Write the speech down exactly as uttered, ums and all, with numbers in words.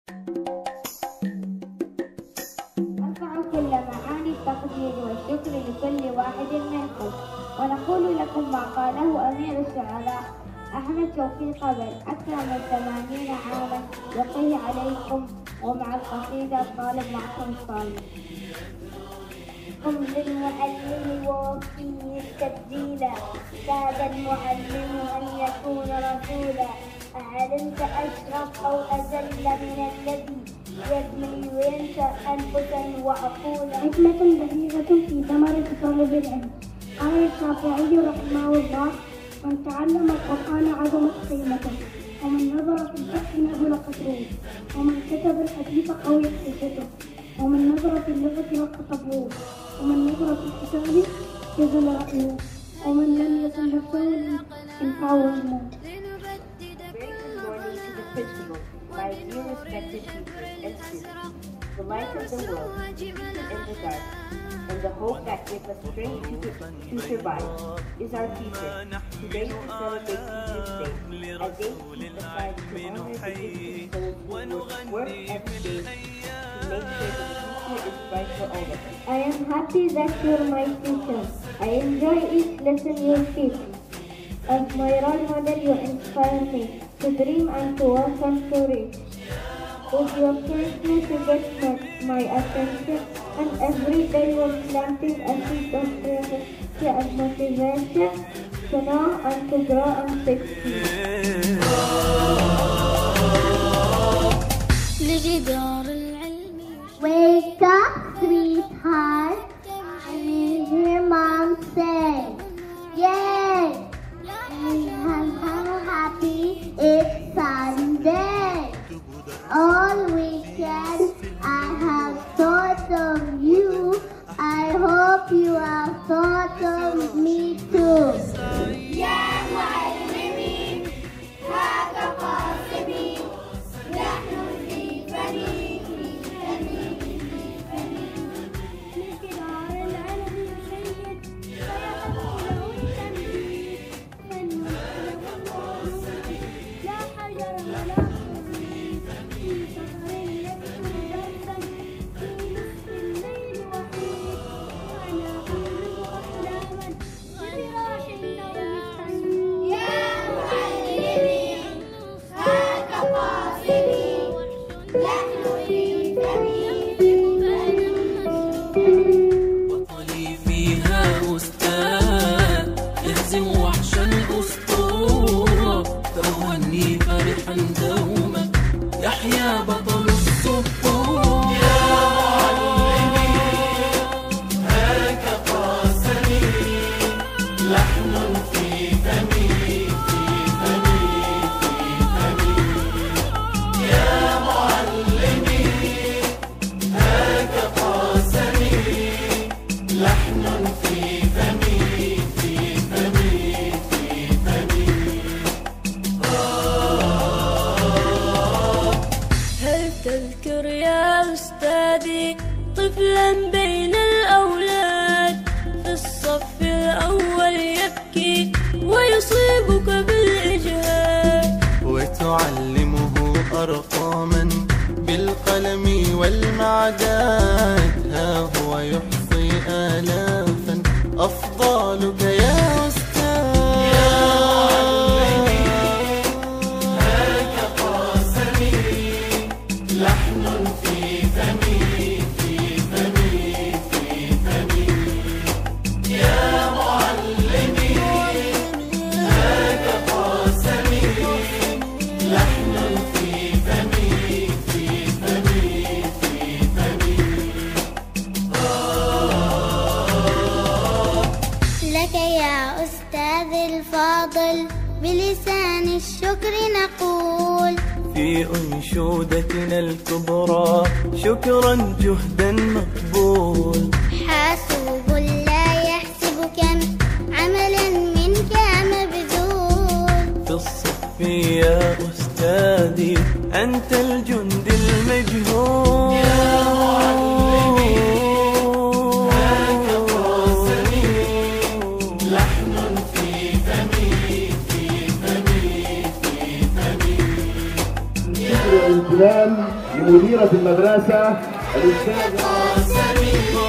أرفع كل معاني التقدير والشكر لكل واحد منكم، ونقول لكم ما قاله أمير الشعراء أحمد توفيق قبل أكثر من ثمانين عاما يقيه عليكم. ومع القصيدة الطالب معكم صالح. قم للمعلم ووفيه تبديلا، كاد المعلم أن يكون رسولا، أعلمت أشرف أو أذل من الذي يبني وينشأ أنفسا وعقولا. حكمة بليغة في ثمرة طالب العلم. قال الشافعي رحمه الله: من تعلم القرآن عظمت قيمته، ومن نظر في الفقه نزل قدره، ومن كتب الحديث قويت حجته، ومن نظر في اللغة رق طبعه، ومن نظر في الحساب جزل رأيه، ومن لم يصل نفسه ينفعه الموت. Very good morning to the principal, my dear respected teachers and students, the light of the world, teachers in the dark, and the hope that gives us strength to, to survive, is our teacher. Today we celebrate Teachers' Day, a day set aside to honor the gifted souls who work every day to make sure the future is bright for all of us. I am happy that you're my teacher. I enjoy each lesson you teach. As my role model, you inspire me to dream and to work and to reach. With your kindness, you get my, my attention, and every day you're planting a seed of creativity and motivation to know and to grow and succeed. Wake up, sweetheart, and hear Mom say, yay! I'm so happy it's Sunday. All weekend I have thought of you. I hope you have thought of me too. يا معلمي هاك قاسمي، نحن في فريق فريق فريق. لكبار العلم يشيد فيقول التمهيد، من يسلم الورود لا حجر ولا خريج، في سفر يكتب درسا في نصف الليل وحيد، وانا اولد احلاما بفراش النوم السعيد. يا معلمي هاك قاسمي، نحن في فريق فريق. بطلي فيها أستاذ يهزم وحش الأسطورة، تغني فرحا دوما يحيا بطل السطور. يا معلمي هاك قاسمي، لحن في فمي في فمي في فمي. يا معلمي هاك قاسمي، لحن في فمي في فمي في فمي. هل تذكر يا أستاذي طفلا بين الأولاد في الصف الأول يبكي ويصيبك بالإجهاد، وتعلمه أرقاما بالقلم والمعداد، ها هو يحصي آلافا أفضالك يا أستاذ. يا معلمي هاك قاسمي، لحن في فمي في فمي في فمي. يا معلمي هاك قاسمي، لحن في فمي في فمي في فمي. لك يا أستاذ الفاضل بلسان الشكر نقول، في أنشودتنا الكبرى شكرا جهدا مقبول. حاسوب لا يحسب كم عملا منك مبذول، في الصف يا أستاذي أنت الجند المجهول. يا معلمي هاك قاسمي، لحن في فمي في فمي في فمي. البلاد لمديرة المدرسة الأستاذة